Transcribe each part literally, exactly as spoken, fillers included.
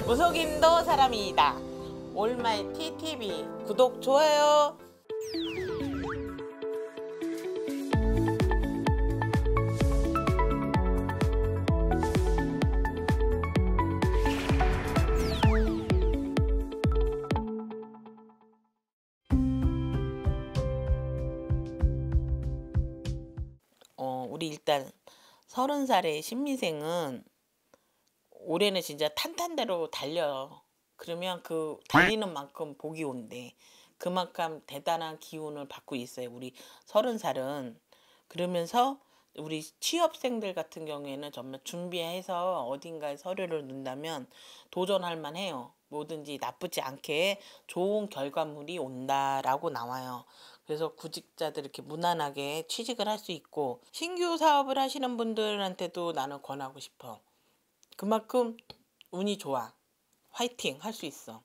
무속인도 사람이다. 올마이티 티비 구독, 좋아요. 어, 우리 일단 서른 살의 신미생은 올해는 진짜 탄탄대로 달려. 그러면 그 달리는 만큼 복이 온대. 그만큼 대단한 기운을 받고 있어요, 우리 서른 살은. 그러면서 우리 취업생들 같은 경우에는 정말 준비해서 어딘가에 서류를 넣는다면 도전할 만해요. 뭐든지 나쁘지 않게 좋은 결과물이 온다라고 나와요. 그래서 구직자들 이렇게 무난하게 취직을 할 수 있고, 신규 사업을 하시는 분들한테도 나는 권하고 싶어. 그만큼 운이 좋아. 화이팅 할 수 있어.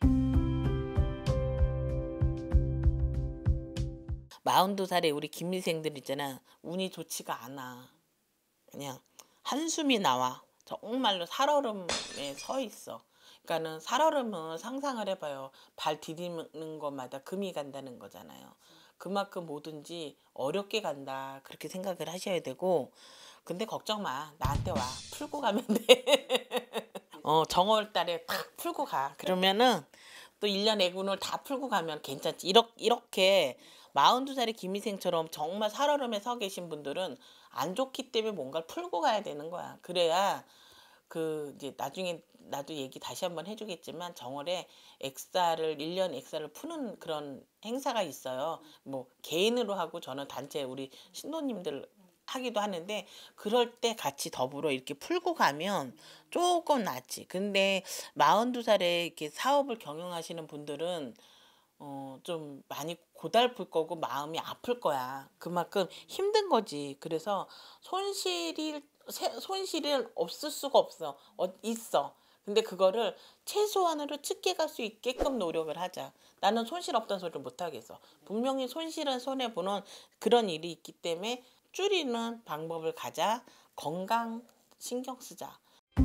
마흔두 살에 우리 김미생들 있잖아. 운이 좋지가 않아. 그냥 한숨이 나와. 정말로 살얼음에 서 있어. 그러니까는 살얼음은 상상을 해봐요. 발 디디는 것마다 금이 간다는 거잖아요. 그만큼 뭐든지 어렵게 간다, 그렇게 생각을 하셔야 되고. 근데 걱정 마. 나한테 와. 풀고 가면 돼. 어, 정월달에 탁 풀고 가. 그러면은 또 일 년 애군을 다 풀고 가면 괜찮지. 이렇게, 이렇게 마흔두 살의 김희생처럼 정말 살얼음에 서 계신 분들은 안 좋기 때문에 뭔가를 풀고 가야 되는 거야. 그래야 그 이제 나중에 나도 얘기 다시 한번 해주겠지만, 정월에 엑사를 일 년 엑사를 푸는 그런 행사가 있어요. 뭐 개인으로 하고 저는 단체 우리 신도님들 하기도 하는데, 그럴 때 같이 더불어 이렇게 풀고 가면 조금 낫지. 근데 마흔두 살에 이렇게 사업을 경영하시는 분들은 어, 좀 많이 고달플 거고 마음이 아플 거야. 그만큼 힘든 거지. 그래서 손실이 세- 손실은 없을 수가 없어. 어, 있어. 근데 그거를 최소한으로 측게 갈 수 있게끔 노력을 하자. 나는 손실 없다는 소리를 못 하겠어. 분명히 손실은 손해보는 그런 일이 있기 때문에 줄이는 방법을 가자. 건강 신경 쓰자.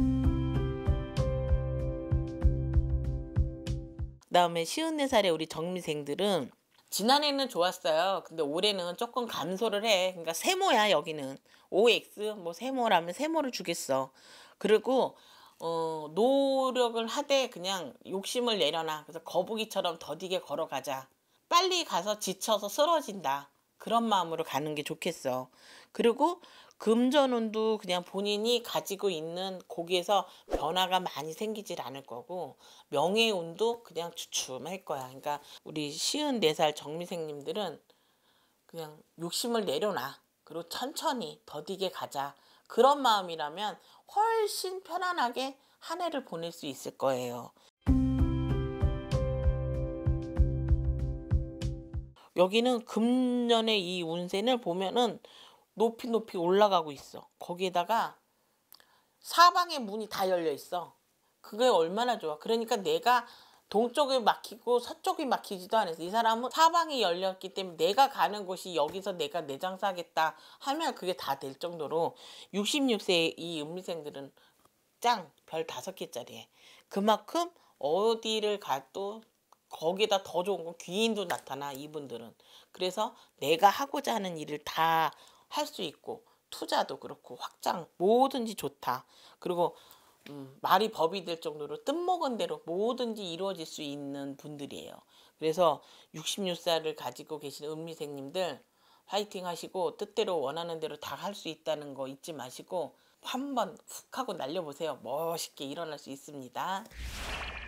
그다음에 쉰네 살의 우리 정미생들은 지난해는 좋았어요. 근데 올해는 조금 감소를 해. 그러니까 세모야, 여기는. 오엑스 뭐 세모라면 세모를 주겠어. 그리고 어, 노력을 하되 그냥 욕심을 내려놔. 그래서 거북이처럼 더디게 걸어가자. 빨리 가서 지쳐서 쓰러진다. 그런 마음으로 가는 게 좋겠어. 그리고 금전운도 그냥 본인이 가지고 있는 거기에서 변화가 많이 생기질 않을 거고, 명예운도 그냥 주춤할 거야. 그러니까 우리 쉰네 살 정미생님들은 그냥 욕심을 내려놔. 그리고 천천히 더디게 가자. 그런 마음이라면 훨씬 편안하게 한 해를 보낼 수 있을 거예요. 여기는 금년의 이 운세를 보면은 높이 높이 올라가고 있어. 거기에다가 사방에 문이 다 열려 있어. 그게 얼마나 좋아. 그러니까 내가 동쪽에 막히고 서쪽이 막히지도 않았어. 이 사람은 사방이 열렸기 때문에 내가 가는 곳이 여기서 내가 내 장사하겠다 하면 그게 다 될 정도로, 육십육 세의 이 음미생들은 짱! 별 다섯 개짜리에. 그만큼 어디를 가도 거기다 더 좋은 건 귀인도 나타나, 이분들은. 그래서 내가 하고자 하는 일을 다 할 수 있고, 투자도 그렇고 확장 뭐든지 좋다. 그리고 음, 말이 법이 될 정도로 뜻먹은 대로 뭐든지 이루어질 수 있는 분들이에요. 그래서 육십육 살을 가지고 계신 음미생님들 화이팅 하시고, 뜻대로 원하는 대로 다 할 수 있다는 거 잊지 마시고 한번 훅 하고 날려보세요. 멋있게 일어날 수 있습니다.